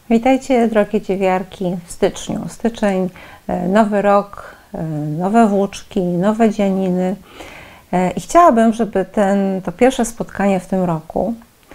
Witajcie, drogie dziewiarki, w styczniu. Styczeń, nowy rok, nowe włóczki, nowe dzianiny. I chciałabym, żeby to pierwsze spotkanie w tym roku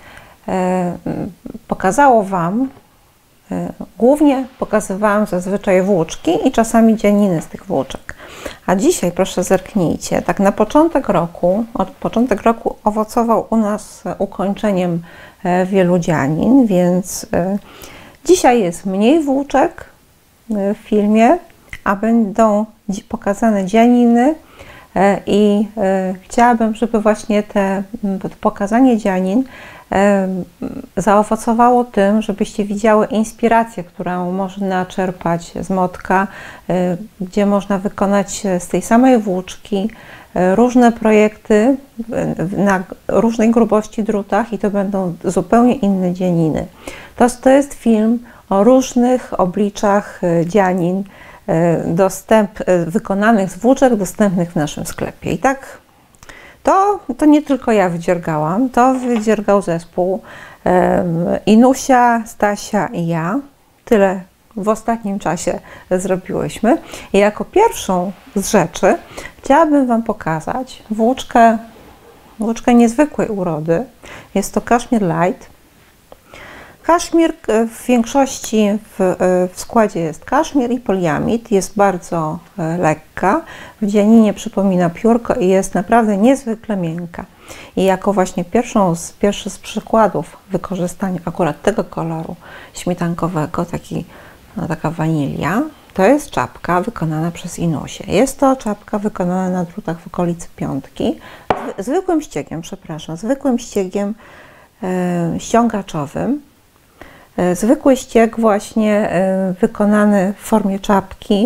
pokazało Wam, głównie pokazywałam zazwyczaj włóczki i czasami dzianiny z tych włóczek. A dzisiaj, proszę zerknijcie, tak na początek roku owocował u nas ukończeniem wielu dzianin, więc dzisiaj jest mniej włóczek w filmie, a będą pokazane dzianiny i chciałabym, żeby właśnie to pokazanie dzianin zaowocowało tym, żebyście widziały inspirację, którą można czerpać z motka, gdzie można wykonać z tej samej włóczki różne projekty na różnej grubości drutach i to będą zupełnie inne dzianiny. To jest film o różnych obliczach dzianin wykonanych z włóczek dostępnych w naszym sklepie. I tak to nie tylko ja wydziergałam, to wydziergał zespół Inusia, Stasia i ja. Tyle w ostatnim czasie zrobiłyśmy. I jako pierwszą z rzeczy chciałabym Wam pokazać włóczkę niezwykłej urody. Jest to kaszmir light. Kaszmir w większości w składzie jest kaszmir i poliamid. Jest bardzo lekka. W dzianinie przypomina piórko i jest naprawdę niezwykle miękka. I jako właśnie pierwszy z przykładów wykorzystania akurat tego koloru śmietankowego, taka wanilia, to jest czapka wykonana przez Inusię. Jest to czapka wykonana na drutach w okolicy piątki, zwykłym ściegiem ściągaczowym. Zwykły ścieg właśnie wykonany w formie czapki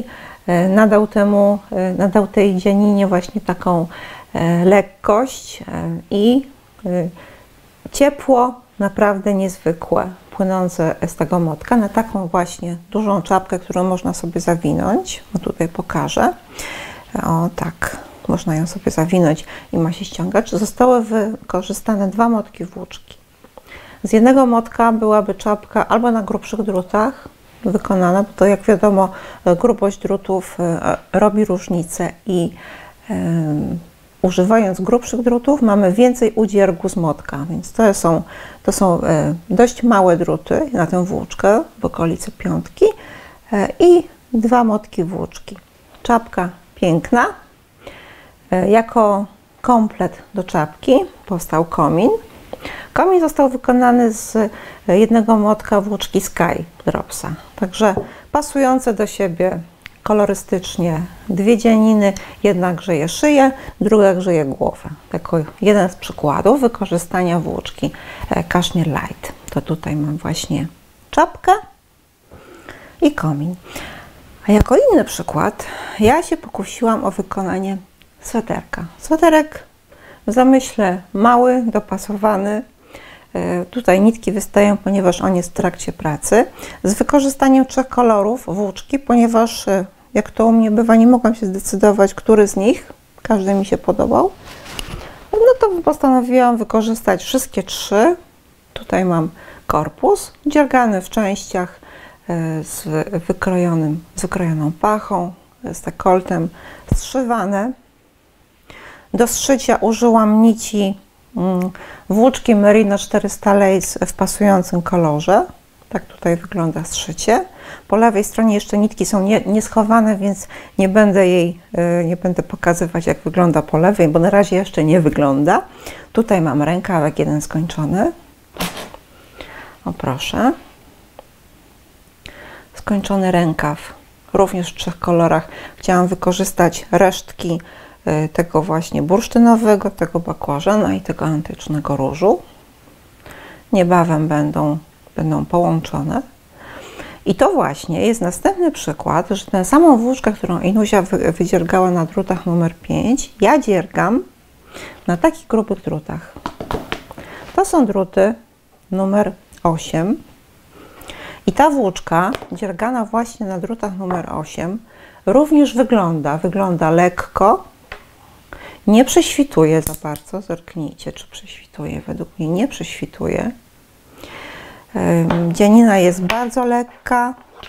nadał tej dzianinie właśnie taką lekkość i ciepło naprawdę niezwykłe, płynące z tego motka na taką właśnie dużą czapkę, którą można sobie zawinąć. O, tutaj pokażę. O tak, można ją sobie zawinąć i ma się ściągać. Zostały wykorzystane 2 motki włóczki. Z jednego motka byłaby czapka albo na grubszych drutach wykonana, bo to jak wiadomo grubość drutów robi różnicę i używając grubszych drutów mamy więcej udziergu z motka, więc to są dość małe druty na tę włóczkę w okolicy piątki i 2 motki włóczki. Czapka piękna. Jako komplet do czapki powstał komin. Komin został wykonany z jednego motka włóczki Sky Dropsa. Także pasujące do siebie kolorystycznie 2 dzianiny. Jedna grzeje szyję, druga grzeje głowę. Jako jeden z przykładów wykorzystania włóczki Kashmir Light. To tutaj mam właśnie czapkę i komin. A jako inny przykład ja się pokusiłam o wykonanie sweterka. Sweterek w zamyśle mały, dopasowany. Tutaj nitki wystają, ponieważ on jest w trakcie pracy. Z wykorzystaniem 3 kolorów włóczki, ponieważ jak to u mnie bywa, nie mogłam się zdecydować, który z nich. Każdy mi się podobał. No to postanowiłam wykorzystać wszystkie 3. Tutaj mam korpus, dziergany w częściach z wykrojoną pachą, z dekoltem, zszywane. Do zszycia użyłam nici włóczki Merino 400 Lace w pasującym kolorze. Tak tutaj wygląda zszycie. Po lewej stronie jeszcze nitki są nieschowane, więc nie będę pokazywać, jak wygląda po lewej, bo na razie jeszcze nie wygląda. Tutaj mam rękawek jeden skończony. O proszę. Skończony rękaw, również w 3 kolorach. Chciałam wykorzystać resztki tego właśnie bursztynowego, tego bakłażana i tego antycznego różu. Niebawem będą połączone. I to właśnie jest następny przykład, że tę samą włóczkę, którą Inusia wydziergała na drutach numer 5, ja dziergam na takich grubych drutach. To są druty numer 8. I ta włóczka dziergana właśnie na drutach numer 8 również wygląda lekko, nie prześwituje za bardzo. Zerknijcie, czy prześwituje. Według mnie nie prześwituje. Dzianina jest bardzo lekka,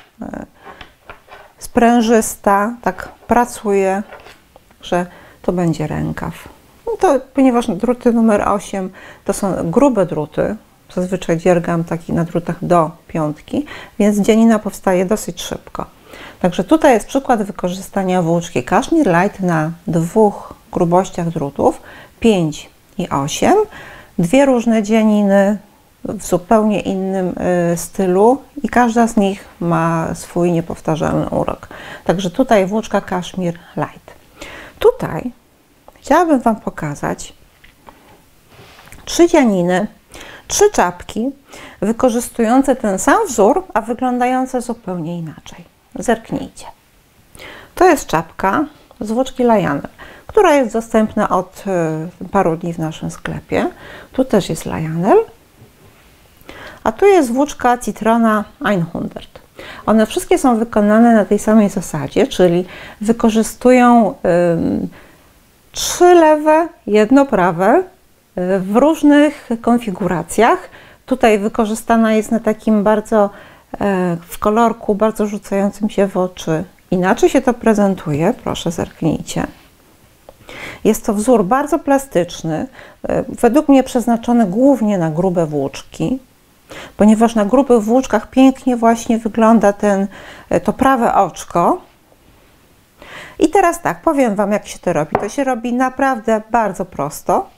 sprężysta, tak pracuje, że to będzie rękaw. No to, ponieważ druty numer 8 to są grube druty, zazwyczaj dziergam taki na drutach do 5, więc dzianina powstaje dosyć szybko. Także tutaj jest przykład wykorzystania włóczki Kashmir Light na 2 grubościach drutów, 5 i 8. 2 różne dzianiny w zupełnie innym stylu i każda z nich ma swój niepowtarzalny urok. Także tutaj włóczka Kashmir Light. Tutaj chciałabym Wam pokazać 3 dzianiny, 3 czapki wykorzystujące ten sam wzór, a wyglądające zupełnie inaczej. Zerknijcie. To jest czapka z włóczki Lionel, która jest dostępna od paru dni w naszym sklepie. Tu też jest Lionel, a tu jest włóczka Citrona 100. One wszystkie są wykonane na tej samej zasadzie, czyli wykorzystują 3 lewe, 1 prawe w różnych konfiguracjach. Tutaj wykorzystana jest na takim bardzo w kolorku, bardzo rzucającym się w oczy. Inaczej się to prezentuje, proszę zerknijcie. Jest to wzór bardzo plastyczny, według mnie przeznaczony głównie na grube włóczki, ponieważ na grubych włóczkach pięknie właśnie wygląda to prawe oczko. I teraz tak, powiem Wam, jak się to robi. To się robi naprawdę bardzo prosto.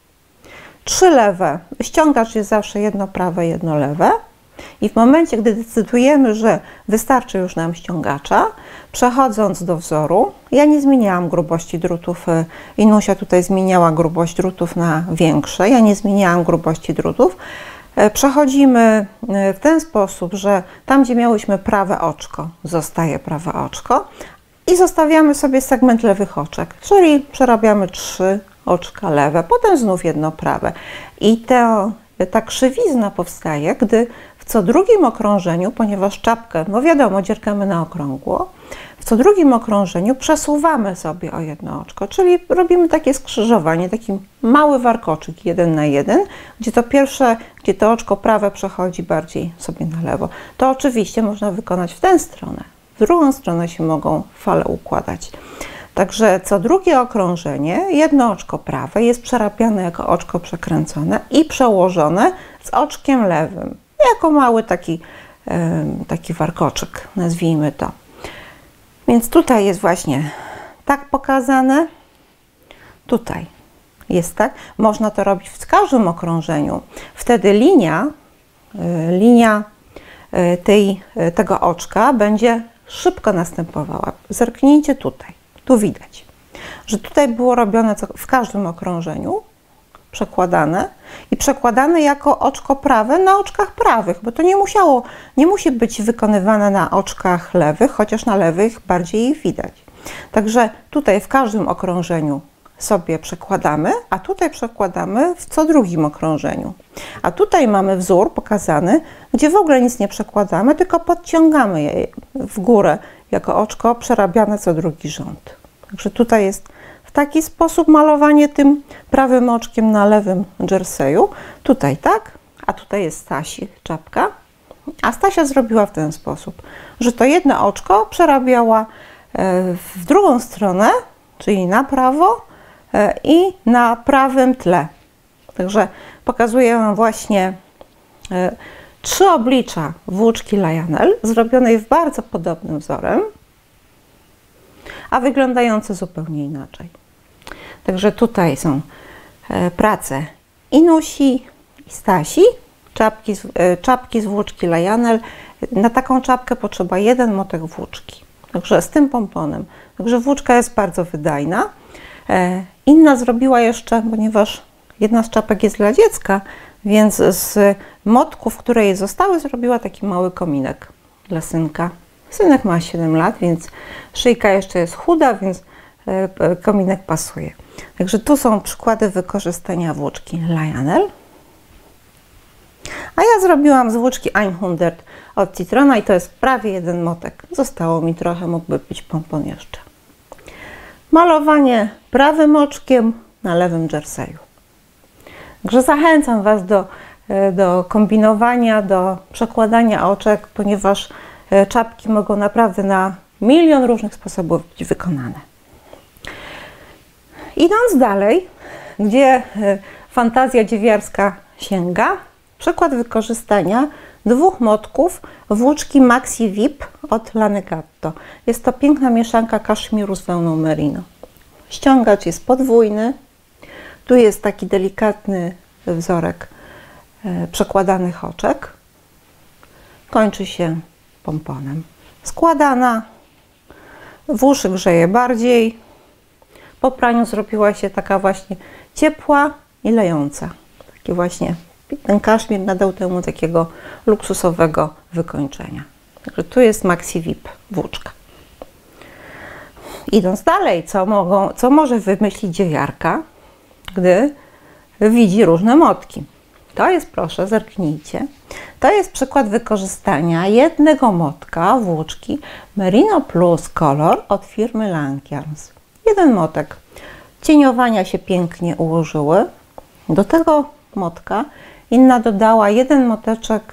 3 lewe, ściągacz jest zawsze 1 prawe, 1 lewe. I w momencie, gdy decydujemy, że wystarczy już nam ściągacza, przechodząc do wzoru, ja nie zmieniałam grubości drutów, Inusia tutaj zmieniała grubość drutów na większe, ja nie zmieniałam grubości drutów. Przechodzimy w ten sposób, że tam, gdzie miałyśmy prawe oczko, zostaje prawe oczko i zostawiamy sobie segment lewych oczek, czyli przerabiamy 3 oczka lewe, potem znów 1 prawe. I ta krzywizna powstaje, gdy w co drugim okrążeniu, ponieważ czapkę, no wiadomo, dziergamy na okrągło, w co drugim okrążeniu przesuwamy sobie o 1 oczko, czyli robimy takie skrzyżowanie, taki mały warkoczyk 1 na 1, gdzie to pierwsze, gdzie to oczko prawe przechodzi bardziej sobie na lewo. To oczywiście można wykonać w tę stronę, w drugą stronę się mogą fale układać. Także co drugie okrążenie, 1 oczko prawe jest przerabiane jako oczko przekręcone i przełożone z oczkiem lewym, jako mały taki warkoczyk, nazwijmy to. Więc tutaj jest właśnie tak pokazane, tutaj jest tak. Można to robić w każdym okrążeniu. Wtedy linia tego oczka będzie szybko następowała. Zerknijcie tutaj. Tu widać, że tutaj było robione w każdym okrążeniu, przekładane jako oczko prawe na oczkach prawych, bo to nie musi być wykonywane na oczkach lewych, chociaż na lewych bardziej ich widać. Także tutaj w każdym okrążeniu sobie przekładamy, a tutaj przekładamy w co drugim okrążeniu. A tutaj mamy wzór pokazany, gdzie w ogóle nic nie przekładamy, tylko podciągamy je w górę jako oczko przerabiane co drugi rząd. Także tutaj jest w taki sposób malowanie tym prawym oczkiem na lewym jerseyu. Tutaj tak, a tutaj jest Stasi czapka. A Stasia zrobiła w ten sposób, że to jedno oczko przerabiała w drugą stronę, czyli na prawo i na prawym tle. Także pokazuję Wam właśnie 3 oblicza włóczki Lionel, zrobionej w bardzo podobnym wzorem, a wyglądające zupełnie inaczej. Także tutaj są prace Inusi i Stasi, czapki z włóczki Lionel. Na taką czapkę potrzeba 1 motek włóczki, także z tym pomponem. Także włóczka jest bardzo wydajna. Inna zrobiła jeszcze, ponieważ jedna z czapek jest dla dziecka, więc z motków, które jej zostały, zrobiła taki mały kominek dla synka. Synek ma 7 lat, więc szyjka jeszcze jest chuda, więc kominek pasuje. Także tu są przykłady wykorzystania włóczki Lionel. A ja zrobiłam z włóczki 100 od Citrona i to jest prawie 1 motek. Zostało mi trochę, mógłby być pompon jeszcze. Malowanie prawym oczkiem na lewym jerseyu. Także zachęcam Was do do kombinowania, do przekładania oczek, ponieważ czapki mogą naprawdę na milion różnych sposobów być wykonane. Idąc dalej, gdzie fantazja dziewiarska sięga, przykład wykorzystania 2 motków włóczki Maxi VIP od Lanegatto. Jest to piękna mieszanka kaszmiru z wełną merino. Ściągacz jest podwójny. Tu jest taki delikatny wzorek przekładanych oczek. Kończy się pomponem. Składana, w uszy grzeje bardziej. Po praniu zrobiła się taka właśnie ciepła i lejąca. Taki właśnie ten kaszmir nadał temu takiego luksusowego wykończenia. Także tu jest Maxi VIP włóczka. Idąc dalej, co może wymyślić dziewiarka, gdy widzi różne motki? To jest, proszę, zerknijcie, to jest przykład wykorzystania jednego motka włóczki Merino Plus Color od firmy Lankiarns. Jeden motek. Cieniowania się pięknie ułożyły. Do tego motka inna dodała jeden moteczek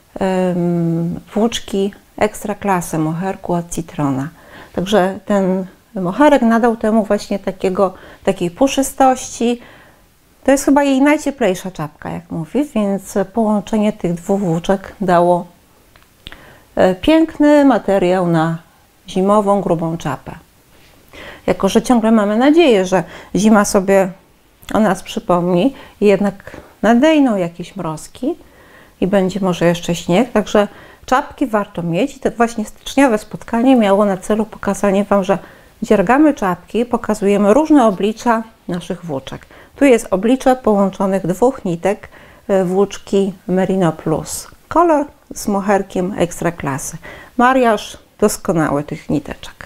włóczki ekstra klasy moherku od Citrona. Także ten moherek nadał temu właśnie takiej puszystości. To jest chyba jej najcieplejsza czapka, jak mówi, więc połączenie tych 2 włóczek dało piękny materiał na zimową, grubą czapę. Jako że ciągle mamy nadzieję, że zima sobie o nas przypomni i jednak nadejdą jakieś mrozki i będzie może jeszcze śnieg, także czapki warto mieć. I to właśnie styczniowe spotkanie miało na celu pokazanie Wam, że dziergamy czapki, pokazujemy różne oblicza naszych włóczek. Tu jest oblicze połączonych 2 nitek włóczki Merino Plus Color z moherkiem ekstra klasy. Mariaż doskonały tych niteczek.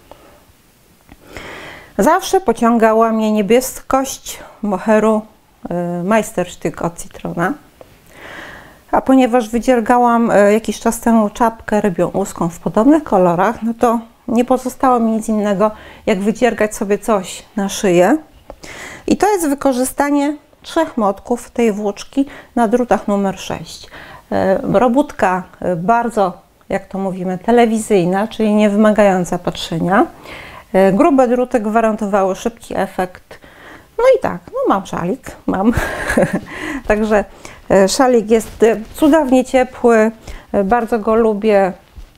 Zawsze pociągała mnie niebieskość moheru Meisterstück od Citrona. A ponieważ wydziergałam jakiś czas temu czapkę rybią łuską w podobnych kolorach, no to nie pozostało mi nic innego, jak wydziergać sobie coś na szyję. I to jest wykorzystanie 3 motków tej włóczki na drutach numer 6. Robótka bardzo, jak to mówimy, telewizyjna, czyli nie wymagająca patrzenia. Grube druty gwarantowały szybki efekt. No i tak, no mam szalik, mam. Także szalik jest cudownie ciepły, bardzo go lubię.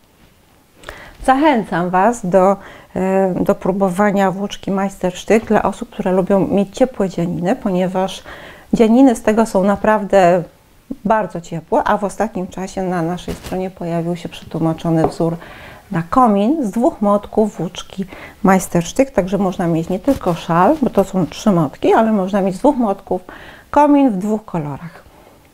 Zachęcam Was do próbowania włóczki Meisterstück dla osób, które lubią mieć ciepłe dzianiny, ponieważ dzianiny z tego są naprawdę bardzo ciepłe, a w ostatnim czasie na naszej stronie pojawił się przetłumaczony wzór na komin z 2 motków włóczki Meisterstück, także można mieć nie tylko szal, bo to są 3 motki, ale można mieć z 2 motków komin w 2 kolorach.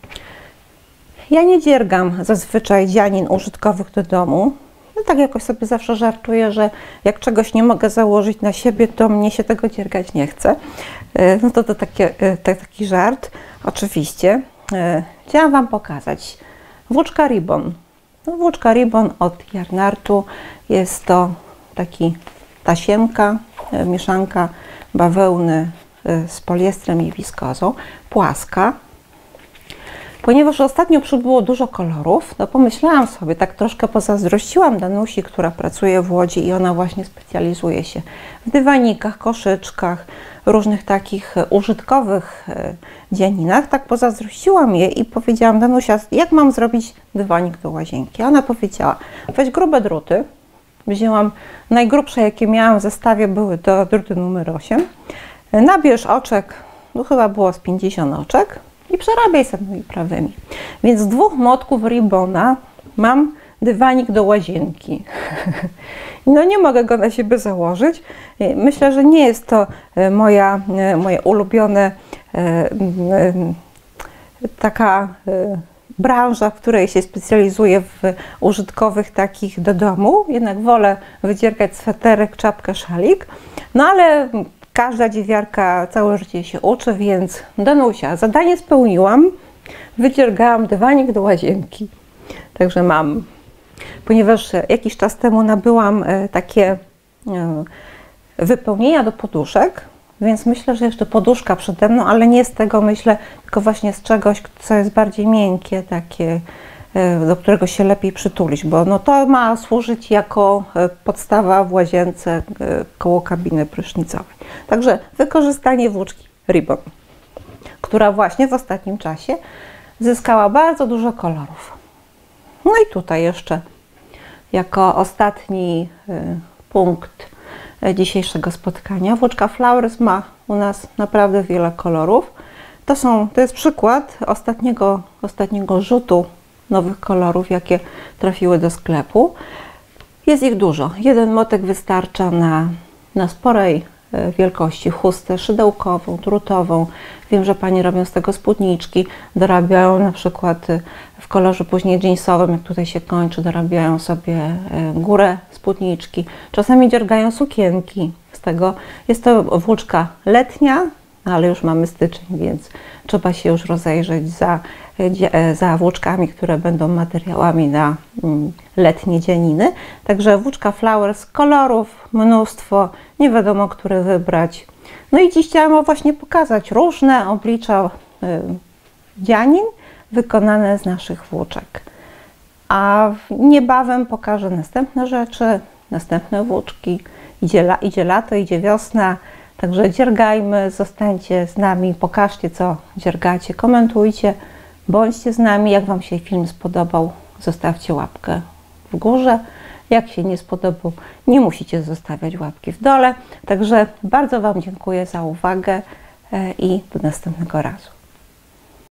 Ja nie dziergam zazwyczaj dzianin użytkowych do domu. No tak jakoś sobie zawsze żartuję, że jak czegoś nie mogę założyć na siebie, to mnie się tego dziergać nie chce. No to taki żart, oczywiście. Chciałam Wam pokazać włóczka Ribbon. No, włóczka Ribbon od Jarnartu. Jest to tasiemka, mieszanka bawełny z poliestrem i wiskozą, płaska. Ponieważ ostatnio przybyło dużo kolorów, no pomyślałam sobie, tak troszkę pozazdrościłam Danusi, która pracuje w Łodzi i ona właśnie specjalizuje się w dywanikach, koszyczkach, różnych takich użytkowych dzianinach. Tak pozazdrościłam jej i powiedziałam: Danusia, jak mam zrobić dywanik do łazienki? Ona powiedziała: weź grube druty. Wzięłam najgrubsze, jakie miałam w zestawie, były to druty numer 8. Nabierz oczek, no chyba było z 50 oczek. I przerabiaj samymi prawymi. Więc z 2 motków Ribbona mam dywanik do łazienki. No nie mogę go na siebie założyć. Myślę, że nie jest to moje ulubione taka branża, w której się specjalizuję w użytkowych takich do domu. Jednak wolę wydziergać sweterek, czapkę, szalik. No ale każda dziewiarka całe życie się uczy, więc Danusia, zadanie spełniłam. Wydziergałam dywanik do łazienki. Także mam. Ponieważ jakiś czas temu nabyłam takie wypełnienia do poduszek więc myślę, że jeszcze poduszka przede mną, ale nie z tego myślę, tylko właśnie z czegoś, co jest bardziej miękkie, takie, do którego się lepiej przytulić, bo no to ma służyć jako podstawa w łazience koło kabiny prysznicowej. Także wykorzystanie włóczki Ribbon, która właśnie w ostatnim czasie zyskała bardzo dużo kolorów. No i tutaj jeszcze jako ostatni punkt dzisiejszego spotkania. Włóczka Flowers ma u nas naprawdę wiele kolorów. To jest przykład ostatniego rzutu nowych kolorów, jakie trafiły do sklepu. Jest ich dużo. Jeden motek wystarcza na sporej wielkości chustę szydełkową, drutową. Wiem, że Panie robią z tego spódniczki, dorabiają na przykład w kolorze później jeansowym, jak tutaj się kończy, dorabiają sobie górę spódniczki. Czasami dziergają sukienki z tego. Jest to włóczka letnia, ale już mamy styczeń, więc trzeba się już rozejrzeć za włóczkami, które będą materiałami na letnie dzianiny. Także włóczka Flowers, kolorów mnóstwo, nie wiadomo, który wybrać. No i dziś chciałam właśnie pokazać różne oblicza dzianin wykonane z naszych włóczek. A niebawem pokażę następne rzeczy, następne włóczki. Idzie lato, idzie wiosna. Także dziergajmy, zostańcie z nami, pokażcie, co dziergacie, komentujcie, bądźcie z nami. Jak Wam się film spodobał, zostawcie łapkę w górze. Jak się nie spodobał, nie musicie zostawiać łapki w dole. Także bardzo Wam dziękuję za uwagę i do następnego razu.